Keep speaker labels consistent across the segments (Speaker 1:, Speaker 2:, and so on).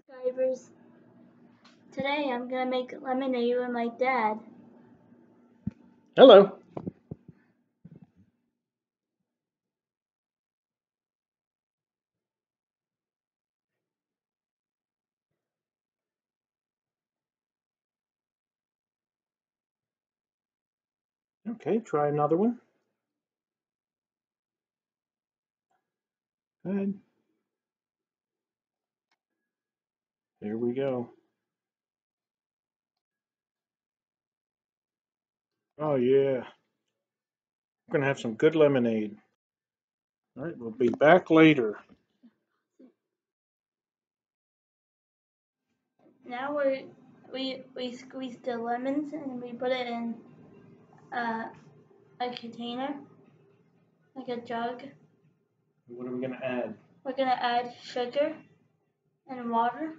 Speaker 1: Subscribers. Today I'm gonna make lemonade with my dad.
Speaker 2: Hello. Okay, try another one. Good. Here we go. Oh yeah. We're gonna have some good lemonade. All right, we'll be back later.
Speaker 1: Now we squeeze the lemons and we put it in uh, a container, like a jug.
Speaker 2: What are we gonna add?
Speaker 1: We're gonna add sugar and water.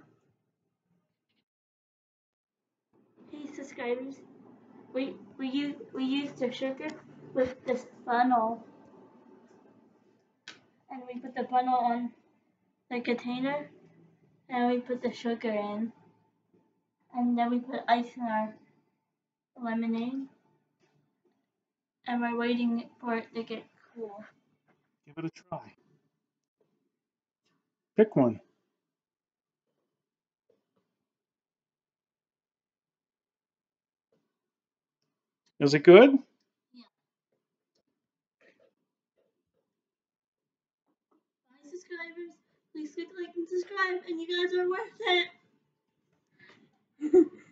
Speaker 1: Hey subscribers, we use the sugar with this funnel, and we put the funnel on the container, and we put the sugar in, and then we put ice in our lemonade, and we're waiting for it to get cool.
Speaker 2: Give it a try. Pick one. Is it good?
Speaker 1: Yeah. Bye subscribers. Please click like and subscribe, and you guys are worth it.